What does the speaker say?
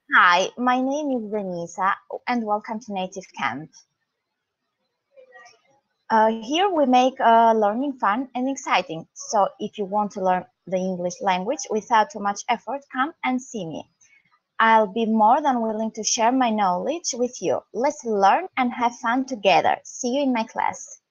Hi, my name is Denisa and welcome to Native Camp. Here we make learning fun and exciting. So if you want to learn the English language without too much effort, come and see me. I'll be more than willing to share my knowledge with you. Let's learn and have fun together. See you in my class.